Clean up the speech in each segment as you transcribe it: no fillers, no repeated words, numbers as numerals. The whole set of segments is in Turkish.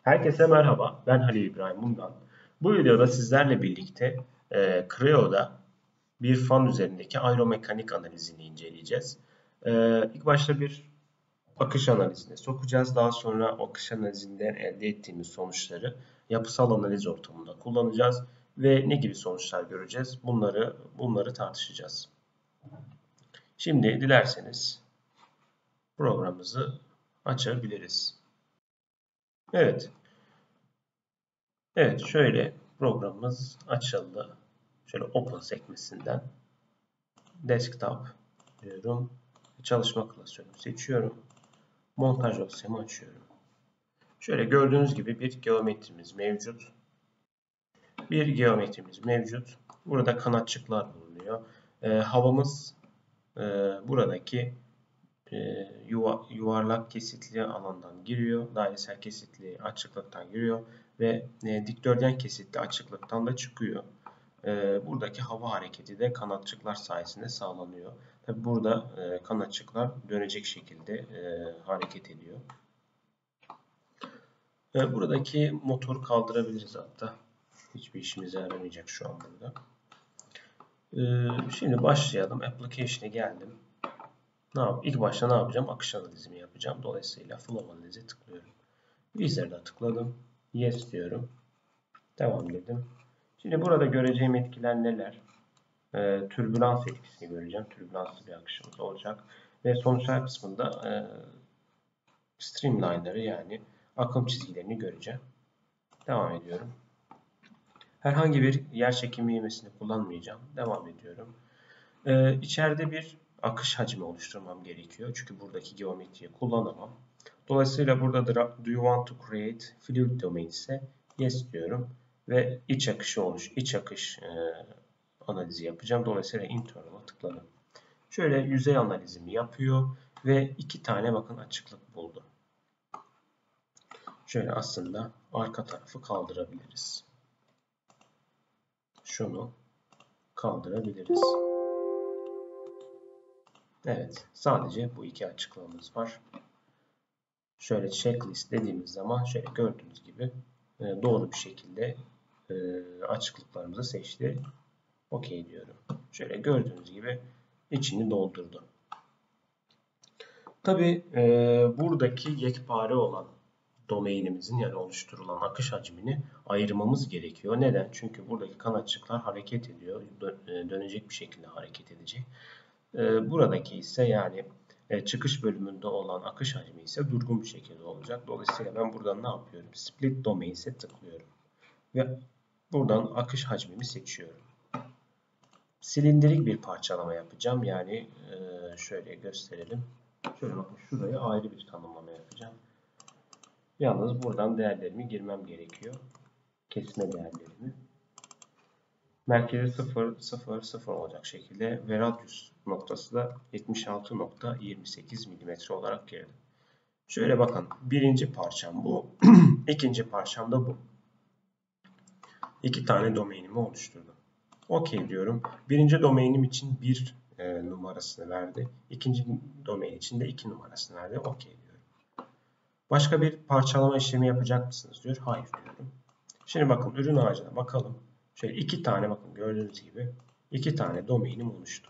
Herkese merhaba, ben Halil İbrahim Bundan. Bu videoda sizlerle birlikte Creo'da bir fan üzerindeki aeromekanik analizini inceleyeceğiz. İlk başta bir akış analizine sokacağız. Daha sonra akış analizinden elde ettiğimiz sonuçları yapısal analiz ortamında kullanacağız. Ve ne gibi sonuçlar göreceğiz? Bunları tartışacağız. Şimdi dilerseniz programımızı açabiliriz. Evet. Evet, şöyle programımız açıldı. Şöyle Open sekmesinden Desktop diyorum. Çalışma klasörünü seçiyorum. Montaj dosyamı açıyorum. Şöyle gördüğünüz gibi bir geometrimiz mevcut. Burada kanatçıklar bulunuyor. Havamız buradaki yuvarlak kesitli alandan giriyor. Dairesel kesitli açıklıktan giriyor. Ve dikdörtgen kesitli açıklıktan da çıkıyor. Buradaki hava hareketi de kanatçıklar sayesinde sağlanıyor. Tabi burada kanatçıklar dönecek şekilde hareket ediyor. Buradaki motoru kaldırabiliriz hatta. Hiçbir işimize yaramayacak şu an burada. Şimdi başlayalım. Application'e geldim. İlk başta ne yapacağım? Akış analizimi yapacağım. Dolayısıyla Flow analize tıklıyorum. Wizard'a tıkladım. Yes diyorum. Devam dedim. Şimdi burada göreceğim etkiler neler? Türbülans etkisini göreceğim. Türbülanslı bir akışımız olacak. Ve sonuçlar kısmında streamline'ları yani akım çizgilerini göreceğim. Devam ediyorum. Herhangi bir yer çekimi ivmesini kullanmayacağım. Devam ediyorum. İçeride bir akış hacmi oluşturmam gerekiyor. Çünkü buradaki geometriyi kullanamam. Dolayısıyla burada do you want to create fluid domain ise yes diyorum. Ve iç akış analizi yapacağım. Dolayısıyla internal'a tıkladım. Şöyle yüzey analizimi yapıyor ve iki tane bakın açıklık buldu. Şöyle aslında arka tarafı kaldırabiliriz. Şunu kaldırabiliriz. Evet, sadece bu iki açıklığımız var. Şöyle checklist dediğimiz zaman şöyle gördüğünüz gibi doğru bir şekilde açıklıklarımızı seçti. OK diyorum. Şöyle gördüğünüz gibi içini doldurdu. Tabi buradaki yekpare olan domainimizin yani oluşturulan akış hacmini ayırmamız gerekiyor. Neden? Çünkü buradaki kanatçıklar hareket ediyor. Dönecek bir şekilde hareket edecek. Buradaki ise yani çıkış bölümünde olan akış hacmi ise durgun bir şekilde olacak. Dolayısıyla ben buradan ne yapıyorum? Split Domains'e tıklıyorum. Ve buradan akış hacmimi seçiyorum. Silindirik bir parçalama yapacağım. Yani şöyle gösterelim. Şöyle bakın şuraya ayrı bir tanımlama yapacağım. Yalnız buradan değerlerimi girmem gerekiyor. Kesme değerlerimi. Merkezi 0, 0, 0 olacak şekilde ve radyus noktası da 76.28 mm olarak girdim. Şöyle bakın birinci parçam bu. İkinci parçam da bu. İki tane domainimi oluşturdum. OK diyorum. Birinci domainim için 1 numarasını verdi. İkinci domain için de 2 numarasını verdi. OK diyorum. Başka bir parçalama işlemi yapacak mısınız diyor. Hayır diyorum. Şimdi bakın ürün ağacına bakalım. Şöyle iki tane bakın gördüğünüz gibi iki tane domainim oluştu.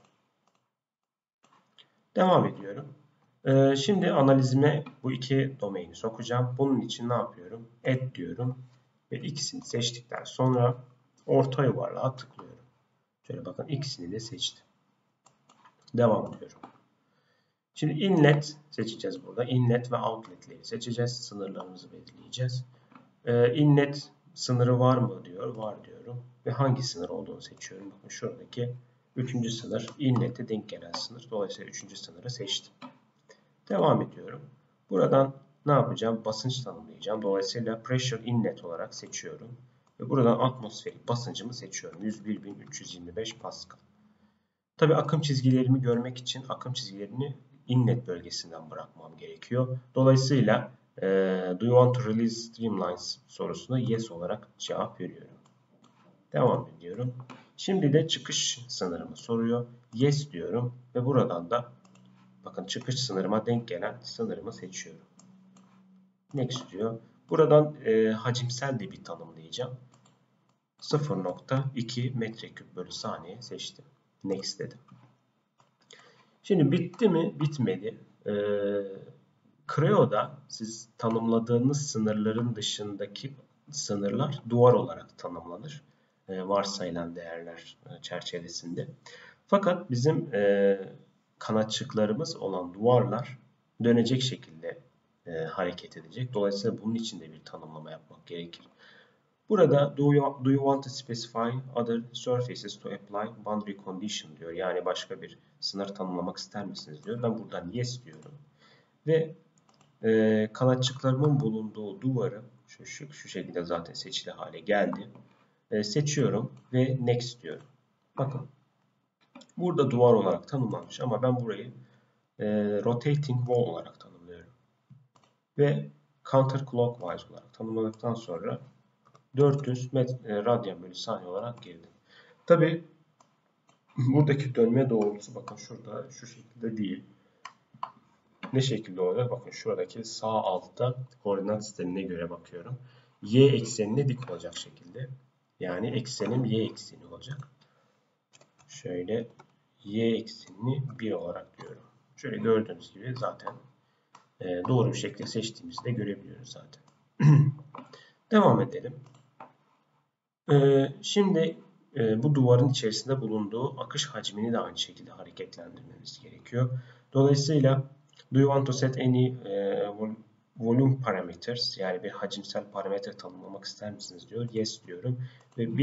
Devam ediyorum. Şimdi analizime bu iki domaini sokacağım. Bunun için ne yapıyorum? Add diyorum. Ve ikisini seçtikten sonra orta yuvarlığa tıklıyorum. Şöyle bakın ikisini de seçtim. Devam ediyorum. Şimdi inlet seçeceğiz burada. Inlet ve outletleri seçeceğiz. Sınırlarımızı belirleyeceğiz. Inlet sınırı var mı diyor. Var diyorum. Ve hangi sınır olduğunu seçiyorum. Bakın şuradaki 3. sınır inlet'e denk gelen sınır. Dolayısıyla 3. sınırı seçtim. Devam ediyorum. Buradan ne yapacağım? Basınç tanımlayacağım. Dolayısıyla pressure inlet olarak seçiyorum. Ve buradan atmosferik basıncımı seçiyorum. 101.325 Pascal. Tabi akım çizgilerimi görmek için akım çizgilerini inlet bölgesinden bırakmam gerekiyor. Dolayısıyla do you want to release streamlines sorusuna yes olarak cevap veriyorum. Devam ediyorum. Şimdi de çıkış sınırımı soruyor. Yes diyorum ve buradan da bakın çıkış sınırıma denk gelen sınırımı seçiyorum. Next diyor. Buradan hacimsel de bir tanımlayacağım. 0.2 metreküp bölü saniye seçtim. Next dedim. Şimdi bitti mi? Bitmedi. Creo'da siz tanımladığınız sınırların dışındaki sınırlar duvar olarak tanımlanır. Varsayılan değerler çerçevesinde. Fakat bizim kanatçıklarımız olan duvarlar dönecek şekilde hareket edecek. Dolayısıyla bunun için de bir tanımlama yapmak gerekir. Burada do you want to specify other surfaces to apply boundary condition diyor. Yani başka bir sınır tanımlamak ister misiniz diyor. Ben buradan yes diyorum. Ve kanatçıklarımın bulunduğu duvarı şu şekilde zaten seçili hale geldi. Seçiyorum ve next diyorum. Bakın burada duvar olarak tanımlanmış ama ben burayı rotating wall olarak tanımlıyorum. Ve counterclockwise olarak tanımladıktan sonra 400 radyan bölü saniye olarak girdim. Tabi buradaki dönme doğrultusu bakın şurada şu şekilde değil. Ne şekilde oluyor? Bakın şuradaki sağ altta koordinat sistemine göre bakıyorum. Y eksenine dik olacak şekilde. Yani eksenim y ekseni olacak. Şöyle y eksenini 1 olarak diyorum. Şöyle gördüğünüz gibi zaten doğru bir şekilde seçtiğimizi de görebiliyoruz zaten. Devam edelim. Şimdi bu duvarın içerisinde bulunduğu akış hacmini de aynı şekilde hareketlendirmemiz gerekiyor. Dolayısıyla do you want to set any volume parameters, yani bir hacimsel parametre tanımlamak ister misiniz diyor. Yes diyorum ve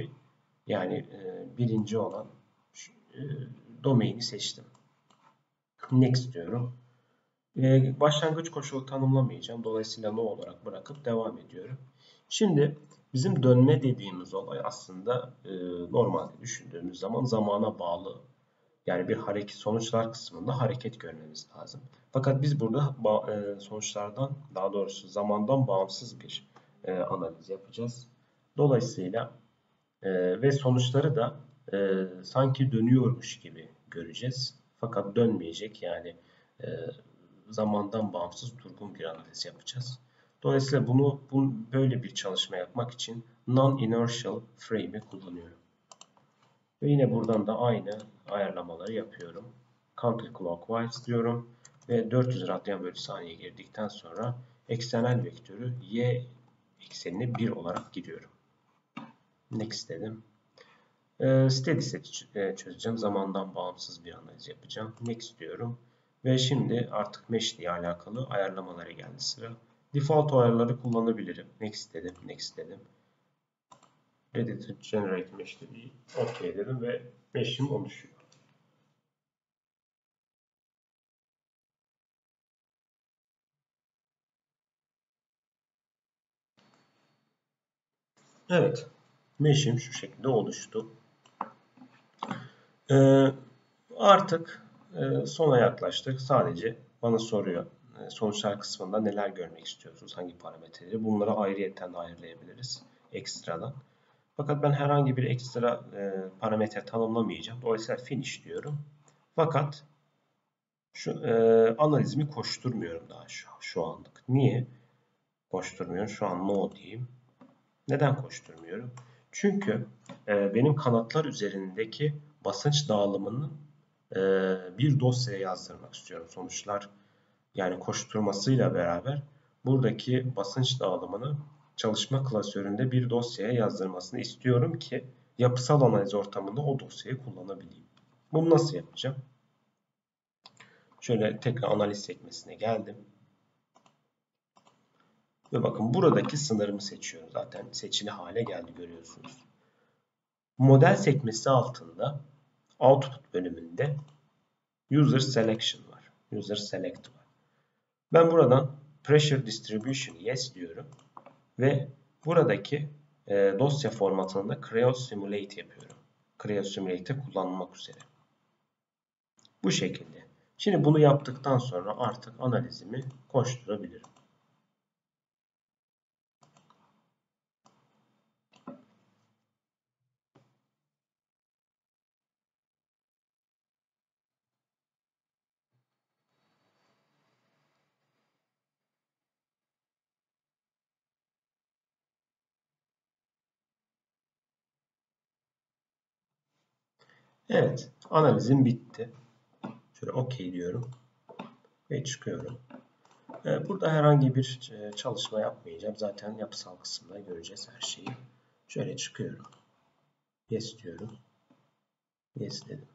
birinci olan domaini seçtim. Next diyorum. Başlangıç koşulu tanımlamayacağım. Dolayısıyla no olarak bırakıp devam ediyorum. Şimdi bizim dönme dediğimiz olay aslında normalde düşündüğümüz zaman zamana bağlı. Yani bir hareket sonuçlar kısmında hareket görmemiz lazım. Fakat biz burada sonuçlardan, daha doğrusu zamandan bağımsız bir analiz yapacağız. Dolayısıyla ve sonuçları da sanki dönüyormuş gibi göreceğiz. Fakat dönmeyecek, yani e, zamandan bağımsız durgun bir analiz yapacağız. Dolayısıyla böyle bir çalışma yapmak için non-inertial frame'i kullanıyorum. Ve yine buradan da aynı ayarlamaları yapıyorum. Counterclockwise diyorum ve 400 radyan bölü saniye girdikten sonra eksenel vektörü y eksenine 1 olarak giriyorum. Next dedim. Steady set çözeceğim. Zamandan bağımsız bir analiz yapacağım. Next diyorum. Ve şimdi artık mesh ile alakalı ayarlamalara geldi sıra. Default ayarları kullanabilirim. Next dedim. Next dedim. Ready to generate mesh dedi. OK dedim ve mesh'im oluşuyor. Evet. Mesh'im şu şekilde oluştu. Artık sona yaklaştık. Sadece bana soruyor. Sonuçlar kısmında neler görmek istiyorsunuz? Hangi parametreleri? Bunları ayrıyetten de ayarlayabiliriz. Ekstradan. Fakat ben herhangi bir ekstra parametre tanımlamayacağım. Dolayısıyla finish diyorum. Fakat analizimi koşturmuyorum daha şu anlık. Niye koşturmuyorum? Şu an no diyeyim. Neden koşturmuyorum? Çünkü benim kanatlar üzerindeki basınç dağılımını bir dosyaya yazdırmak istiyorum. Sonuçlar, yani koşturmasıyla beraber buradaki basınç dağılımını çalışma klasöründe bir dosyaya yazdırmasını istiyorum ki yapısal analiz ortamında o dosyayı kullanabileyim. Bunu nasıl yapacağım? Şöyle tekrar analiz sekmesine geldim. Ve bakın buradaki sınırımı seçiyorum. Zaten seçili hale geldi, görüyorsunuz. Model sekmesi altında Output bölümünde User Selection var. User Select var. Ben buradan Pressure Distribution Yes diyorum. Ve buradaki dosya formatında Creo Simulate yapıyorum. Creo Simulate'i kullanmak üzere. Bu şekilde. Şimdi bunu yaptıktan sonra artık analizimi koşturabilirim. Evet, analizim bitti. Şöyle OK diyorum ve çıkıyorum. Burada herhangi bir çalışma yapmayacağım. Zaten yapısal kısımda göreceğiz her şeyi. Şöyle çıkıyorum. Yes diyorum. Yes dedim.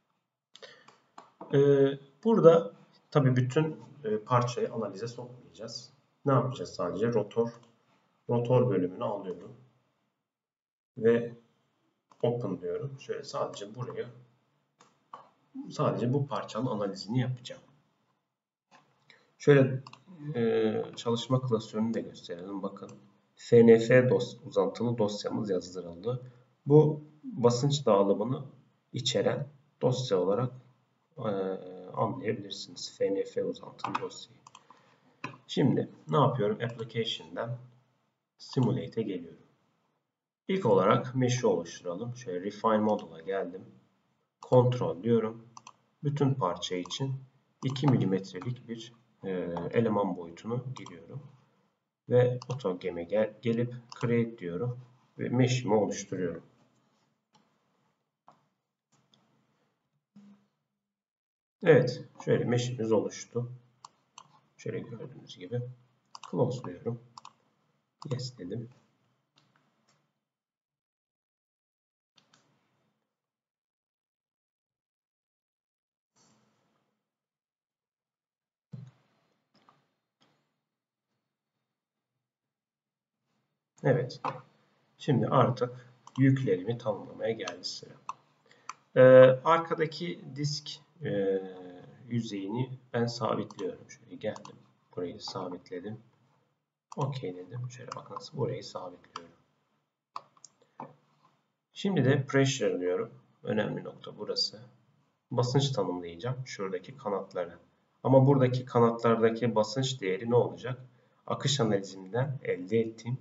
Burada tabii bütün parçayı analize sokmayacağız. Ne yapacağız sadece? Rotor bölümünü alıyorum. Ve Open diyorum. Şöyle sadece buraya, sadece bu parçanın analizini yapacağım. Şöyle çalışma klasörünü de gösterelim. Bakın. FNF uzantılı dosyamız yazdırıldı. Bu basınç dağılımını içeren dosya olarak anlayabilirsiniz. FNF uzantılı dosyayı. Şimdi ne yapıyorum? Application'dan Simulate'e geliyorum. İlk olarak mesh'i oluşturalım. Şöyle Refine Module'a geldim. Kontrol diyorum. Bütün parça için 2 milimetrelik bir eleman boyutunu giriyorum. Ve AutoGAM'e gelip Create diyorum. Ve mesh'imi oluşturuyorum. Evet. Şöyle mesh'imiz oluştu. Şöyle gördüğünüz gibi. Close diyorum. Yes dedim. Evet. Şimdi artık yüklerimi tamamlamaya geldi sıra. Arkadaki disk yüzeyini ben sabitliyorum. Şöyle geldim. Burayı sabitledim. OK dedim. Şöyle bakın burayı sabitliyorum. Şimdi de pressure diyorum. Önemli nokta burası. Basınç tanımlayacağım. Şuradaki kanatları. Ama buradaki kanatlardaki basınç değeri ne olacak? Akış analizimden elde ettiğim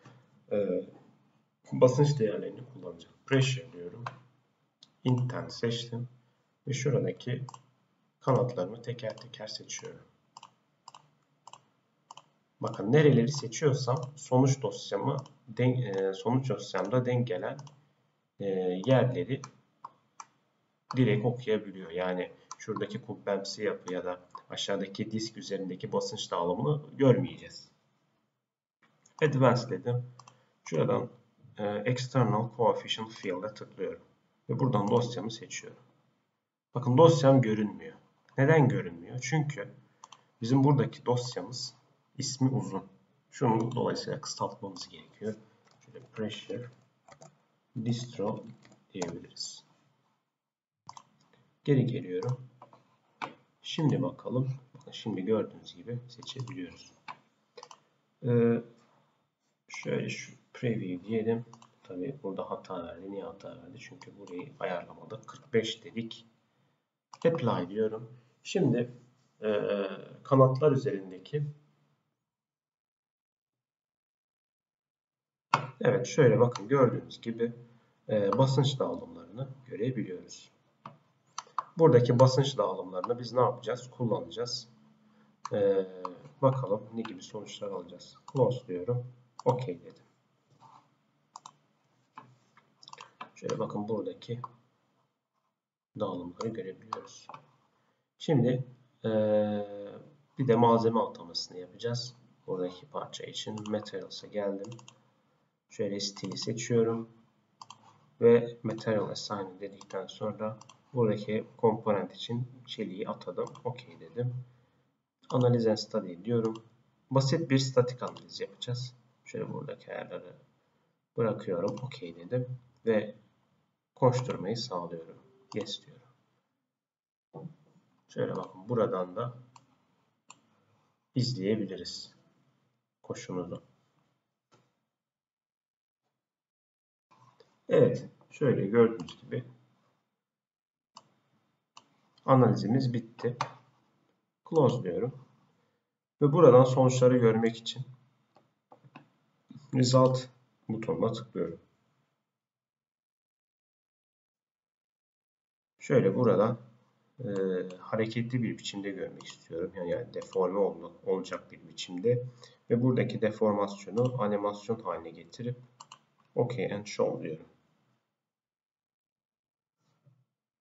basınç değerlerini kullanacağım. Pressure diyorum. Intent seçtim. Ve şuradaki kanatlarımı teker teker seçiyorum. Bakın nereleri seçiyorsam sonuç dosyamda denk gelen yerleri direkt okuyabiliyor. Yani şuradaki kubbemsi yapı ya da aşağıdaki disk üzerindeki basınç dağılımını görmeyeceğiz. Advanced dedim. Şuradan External Coefficient Field'a tıklıyorum. Ve buradan dosyamı seçiyorum. Bakın dosyam görünmüyor. Neden görünmüyor? Çünkü bizim buradaki dosyamız ismi uzun. Şunu dolayısıyla kısaltmamız gerekiyor. Şöyle pressure distro diyebiliriz. Geri geliyorum. Şimdi bakalım. Bakın şimdi gördüğünüz gibi seçebiliyoruz. Şöyle şu preview diyelim. Tabii burada hata verdi. Niye hata verdi? Çünkü burayı ayarlamadık. 45 dedik. Apply diyorum. Şimdi kanatlar üzerindeki evet şöyle bakın gördüğünüz gibi basınç dağılımlarını görebiliyoruz. Buradaki basınç dağılımlarını biz ne yapacağız? Kullanacağız. Bakalım ne gibi sonuçlar alacağız. Close diyorum. OK dedim. Şöyle bakın buradaki dağılımları görebiliyoruz. Şimdi bir de malzeme atamasını yapacağız. Buradaki parça için Materials'a geldim. Şöyle stili seçiyorum. Ve Material Assign dedikten sonra buradaki komponent için çeliği atadım. OK dedim. Analiz and Study diyorum. Basit bir statik analiz yapacağız. Şöyle buradaki ayarları bırakıyorum. OK dedim. Ve koşturmayı sağlıyorum. Yes diyorum. Şöyle bakın buradan da izleyebiliriz koşumuzu. Evet. Şöyle gördüğünüz gibi analizimiz bitti. Close diyorum. Ve buradan sonuçları görmek için Result butonuna tıklıyorum. Şöyle buradan hareketli bir biçimde görmek istiyorum. Yani deforme olacak bir biçimde. Ve buradaki deformasyonu animasyon haline getirip OK and Show diyorum.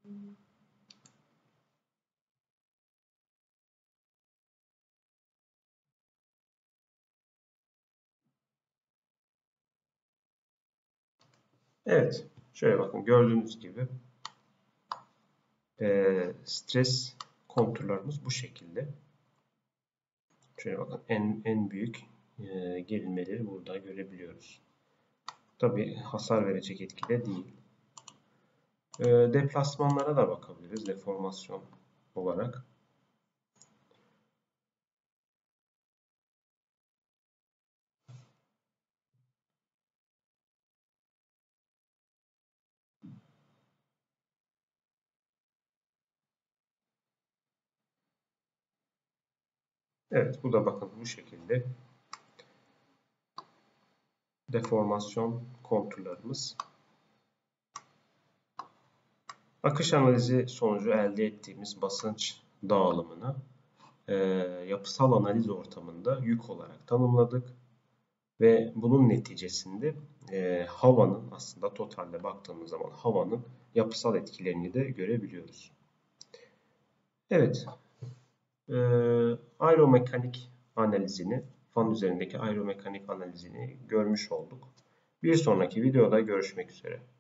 Evet, şöyle bakın gördüğünüz gibi stres konturlarımız bu şekilde. Şöyle bakın en büyük gerilmeleri burada görebiliyoruz. Tabi hasar verecek etkide değil. Deplasmanlara da bakabiliriz deformasyon olarak. Evet, bu da bakın bu şekilde deformasyon konturlarımız. Akış analizi sonucu elde ettiğimiz basınç dağılımını yapısal analiz ortamında yük olarak tanımladık. Ve bunun neticesinde havanın aslında totalde baktığımız zaman havanın yapısal etkilerini de görebiliyoruz. Evet, aeromekanik analizini, fan üzerindeki aeromekanik analizini görmüş olduk. Bir sonraki videoda görüşmek üzere.